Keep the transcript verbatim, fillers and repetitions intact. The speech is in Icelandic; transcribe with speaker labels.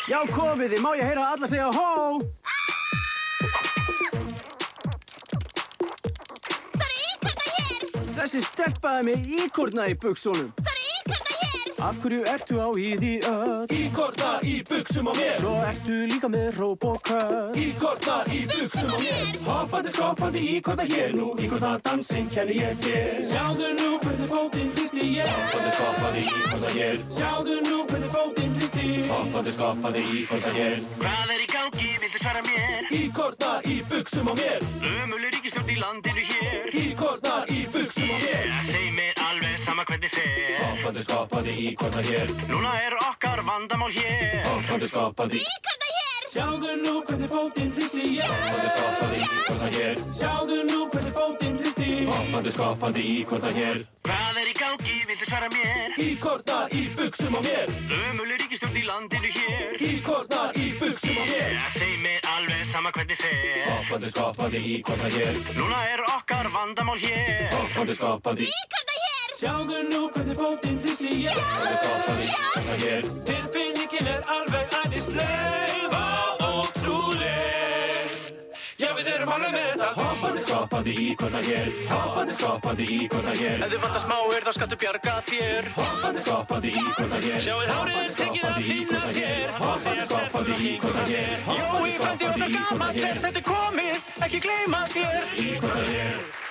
Speaker 1: Já, komið þið, má ég heyra alla segja hó?
Speaker 2: Það eru íkornar hér!
Speaker 1: Þessi stelpaði með íkorna í buxunum.
Speaker 2: Það eru íkornar hér!
Speaker 1: Af hverju ertu á í því öll?
Speaker 3: Íkorna í buxum á mér.
Speaker 1: Svo ertu líka með hróp og köll.
Speaker 3: Íkorna í buxum á mér. Hoppandi, skoppandi, íkorna hér nú. Íkorna dansinn kenni ég þér. Sjáðu nú hvernig fótinn hristi ég. Hoppandi, skoppandi, íkorna hér. Sjáðu nú hvernig fótinn hristi. Hoppandi, skoppandi, íkorna hér.
Speaker 4: Hvað er í gangi, viltu svara mér?
Speaker 3: Íkorna í buxum á mér.
Speaker 4: Ömuleg ríkisstjórn í landinu hér.
Speaker 3: Íkorna í buxum á mér.
Speaker 4: Það segir mér alveg sama hvernig fer.
Speaker 3: Hoppandi, skoppandi, íkorna hér.
Speaker 4: Núna er okkar vandamál hér.
Speaker 3: Hoppandi, skoppandi.
Speaker 2: Íkornar hér!
Speaker 3: Sjáðu nú hvernig fótinn hristi ég. Hoppandi, skoppandi, íkorna hér. Sjáðu nú hvernig fótinn hristi. Hoppandi, skoppandi, íkorna hér.
Speaker 4: Hvað er í gangi, viltu svara mér?
Speaker 3: Íkorna í buxum á mér.
Speaker 4: Ömuleg ríkisstjórn í landinu hér.
Speaker 3: Íkorna í buxum á mér.
Speaker 4: Það segir mér alveg sama hvernig fer.
Speaker 3: Hoppandi, skoppandi, íkorna hér.
Speaker 4: Núna er okkar vandamál hér.
Speaker 3: Hoppandi, skoppandi.
Speaker 2: Íkornar hér!
Speaker 3: Sjáðu nú hvernig fótinn hristi ég. Hoppandi, skoppandi, íkorna hér. Tilfinningin er alveg æðisleg og ótrúleg. Já, við erum alveg með þetta. Hoppandi, skoppandi, íkorna hér. Hoppandi, skoppandi, íkorna hér.
Speaker 4: Ef þið vantar smáir þá skaltu bjarga þér.
Speaker 3: Hoppandi, skoppandi, íkorna hér.
Speaker 4: Sjáið hárið er tekið að finna þér.
Speaker 3: Hoppandi, skoppandi, íkorna hér.
Speaker 4: Jói, frændi okkar gamall er þetta er komið, ekki gleyma þér.
Speaker 3: Íkorna hér.